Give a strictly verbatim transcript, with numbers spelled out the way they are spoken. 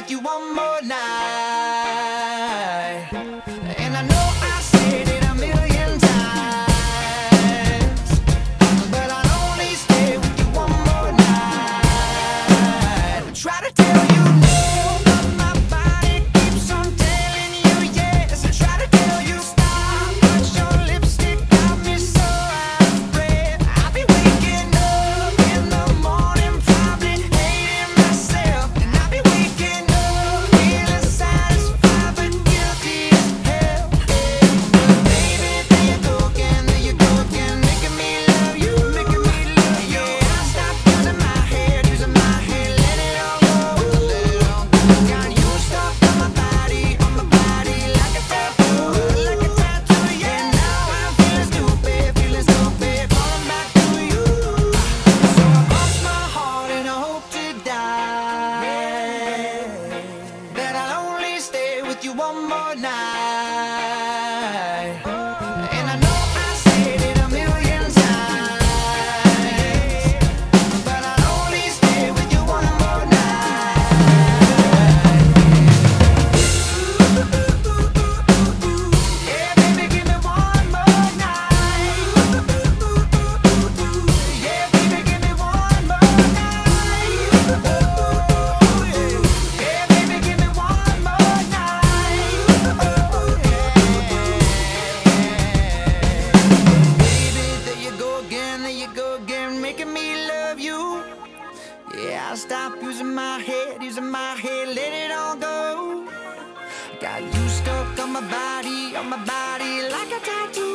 with you one more night. And I know I said it a million times, but I'll only stay with you one more night. I try to tell you no, but my body keeps on telling you yes. I try to tell you stop, but your lipstick got me so out of breath. I'll be waking up in the morning, probably hating myself. And I'll be waking up feeling satisfied but guilty as hell. Baby, there you go again, there you go again, making me love you, making me love you. Yeah, I stopped using my head, using my head, let it all go, let it all go. Got you stuck on my body, on my body like a tattoo, like a tattoo. Yeah, now I'm feeling stupid, feeling stupid, falling back to you. So I cross my heart and I hope to die that I'll only stay with you one more night. And I know I said it a million times, but I'll only stay with you one more night. Yeah, baby, give me one more night. Yeah, baby, give me one more night. Yeah, baby, give me one more night. Baby, there you go again, there you go again, making me love you. Yeah, I'll stop using my head, using my head, let it all go. Got you stuck on my body, on my body like a tattoo.